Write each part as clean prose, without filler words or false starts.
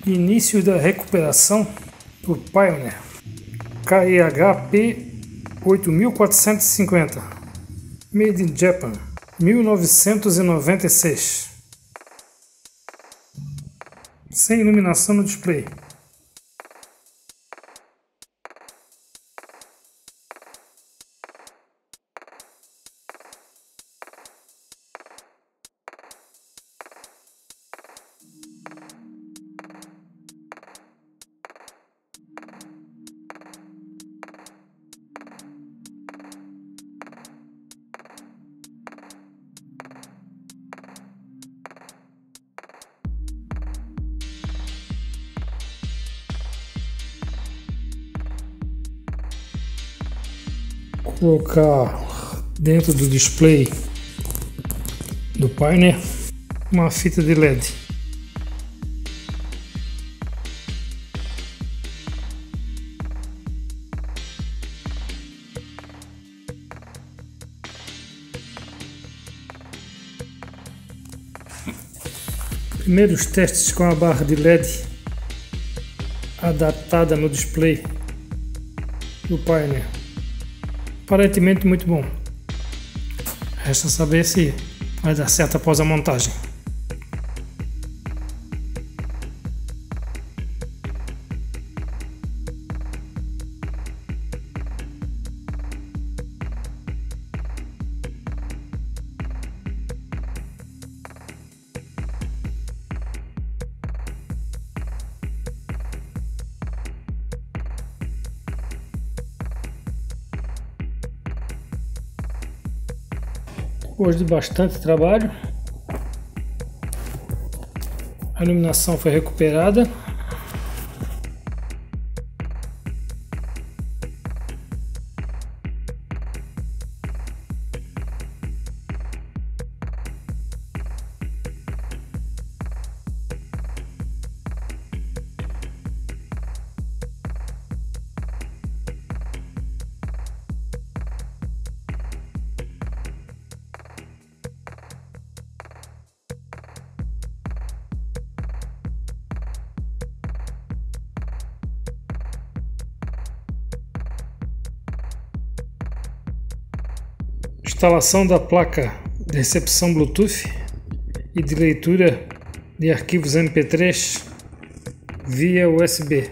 Início da recuperação por Pioneer KEHP 8450 Made in Japan 1996. Sem iluminação no display. Colocar dentro do display do Pioneer uma fita de LED. Primeiros testes com a barra de LED adaptada no display do Pioneer. Aparentemente muito bom. Resta saber se vai dar certo após a montagem. Depois de bastante trabalho, a iluminação foi recuperada. Instalação da placa de recepção Bluetooth e de leitura de arquivos MP3 via USB.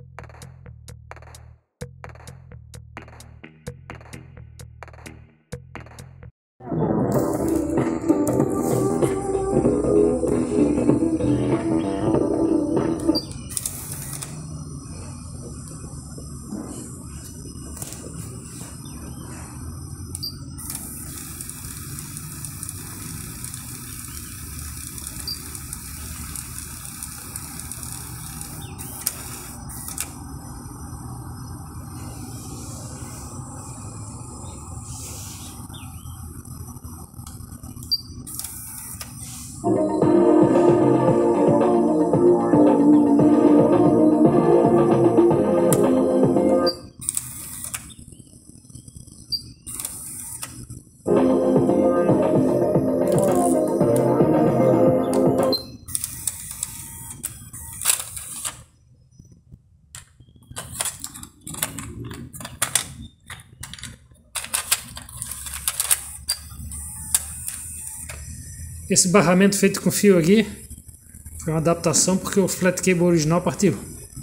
Esse barramento feito com fio aqui foi uma adaptação porque o flat cable original partiu.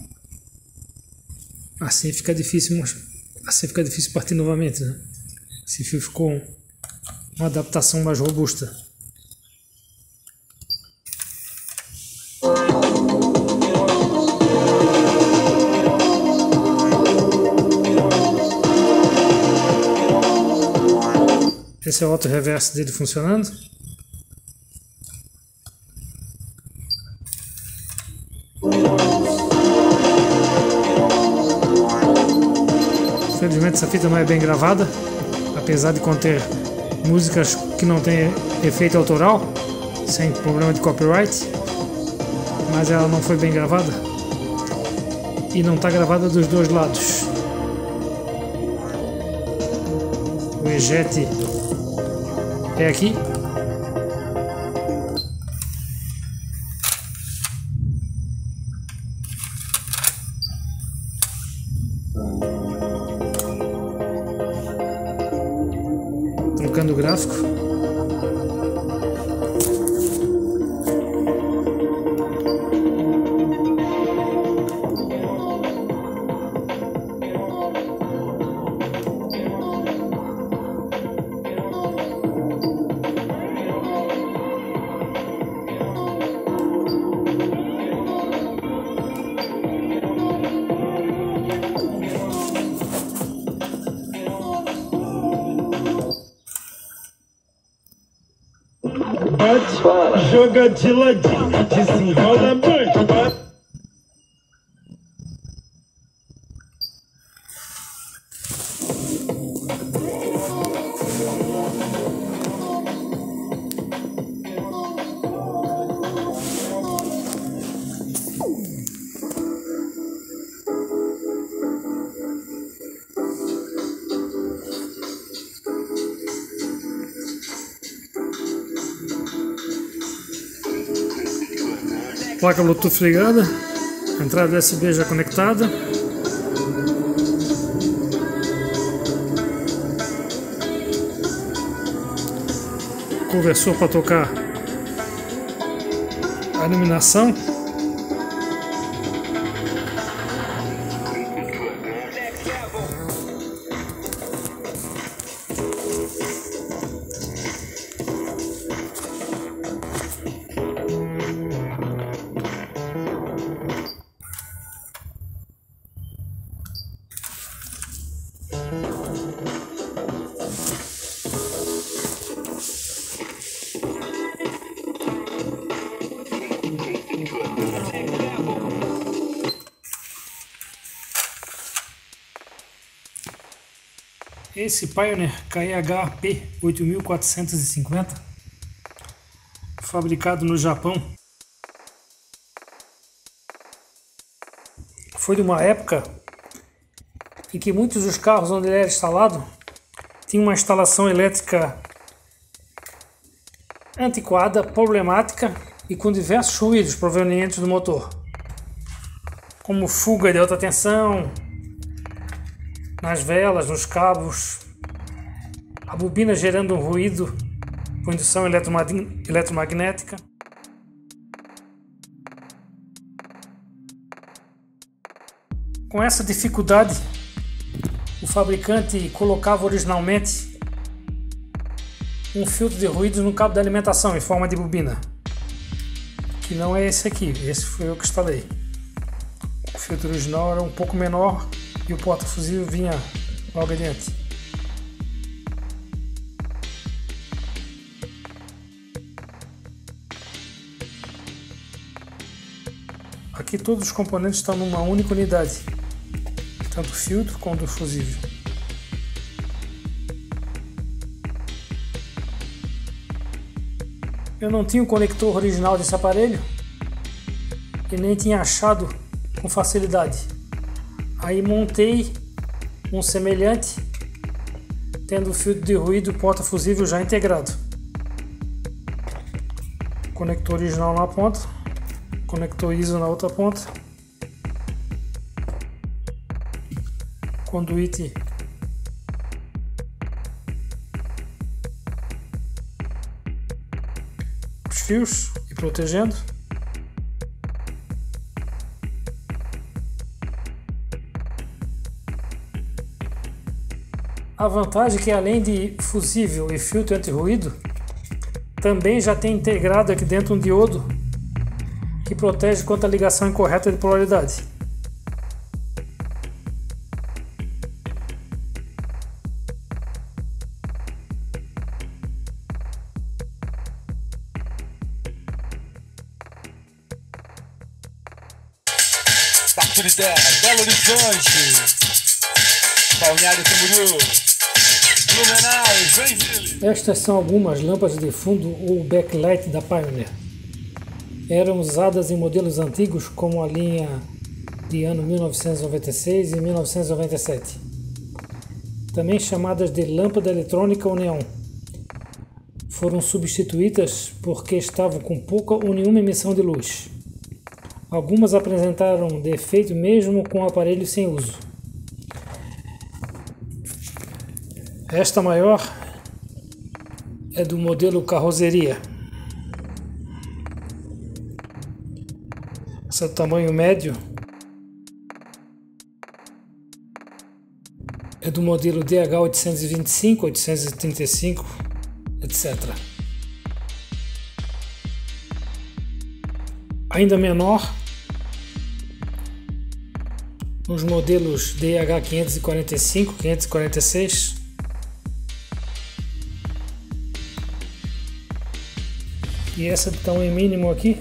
Assim fica difícil partir novamente, né? Esse fio ficou uma adaptação mais robusta. Esse é o auto reverso dele funcionando. Infelizmente essa fita não é bem gravada, apesar de conter músicas que não têm efeito autoral, sem problema de copyright, mas ela não foi bem gravada e não está gravada dos dois lados. O ejete é aqui. trocando o gráfico. Joga de ladinho, desenrola muito. Placa Bluetooth ligada, entrada USB já conectada. Conversor para tocar a iluminação. Esse Pioneer KEH-P 8450, fabricado no Japão, foi de uma época em que muitos dos carros onde ele era instalado tinham uma instalação elétrica antiquada, problemática e com diversos ruídos provenientes do motor, como fuga de alta tensão nas velas, nos cabos, a bobina gerando um ruído por indução eletromagnética. Com essa dificuldade, o fabricante colocava originalmente um filtro de ruídos no cabo de alimentação em forma de bobina, que não é esse aqui, esse foi eu que instalei. O filtro original era um pouco menor e o porta-fusível vinha logo adiante. Aqui todos os componentes estão numa única unidade, tanto o filtro quanto o fusível. Eu não tinha o conector original desse aparelho e nem tinha achado com facilidade. Aí montei um semelhante, tendo o filtro de ruído e o porta-fusível já integrado. Conector original na ponta, conector ISO na outra ponta, conduíte os fios e protegendo. A vantagem é que, além de fusível e filtro anti-ruído, também já tem integrado aqui dentro um diodo que protege contra a ligação incorreta de polaridade. Parto de terra, Belo Horizonte, Balneário Camboriú, Blumenau, Joinville. Estas são algumas lâmpadas de fundo ou backlight da Pioneer. Eram usadas em modelos antigos como a linha de ano 1996 e 1997, também chamadas de lâmpada eletrônica ou neon. Foram substituídas porque estavam com pouca ou nenhuma emissão de luz. Algumas apresentaram defeito mesmo com o aparelho sem uso. Esta maior é do modelo carroceria. Essa é do tamanho médio. É do modelo DH825, 835, etc. Ainda menor, os modelos DH545, 546. E essa do tamanho mínimo aqui,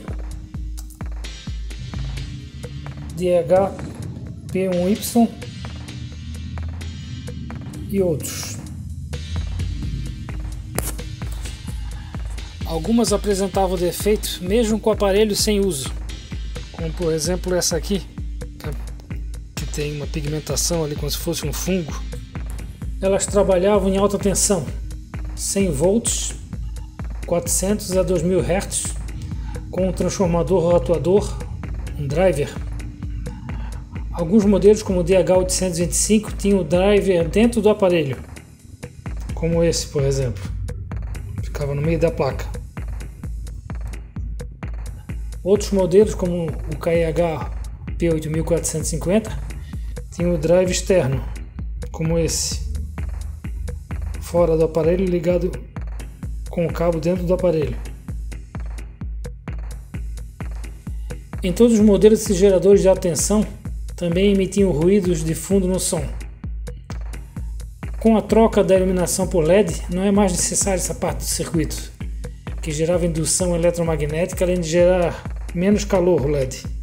DH-P1Y e outros. Algumas apresentavam defeitos mesmo com aparelhos sem uso, como por exemplo essa aqui, que tem uma pigmentação ali como se fosse um fungo. Elas trabalhavam em alta tensão, 100 volts, 400 a 2000 Hz, com um transformador rotuador, um driver. Alguns modelos, como o DH825, tinham o driver dentro do aparelho, como esse, por exemplo. Ficava no meio da placa. Outros modelos, como o KEH P8450, tinham o drive externo, como esse, fora do aparelho, ligado com o cabo dentro do aparelho. Em todos os modelos, esses geradores de alta tensão também emitiam ruídos de fundo no som. Com a troca da iluminação por LED, não é mais necessária essa parte do circuito, que gerava indução eletromagnética, além de gerar menos calor o LED.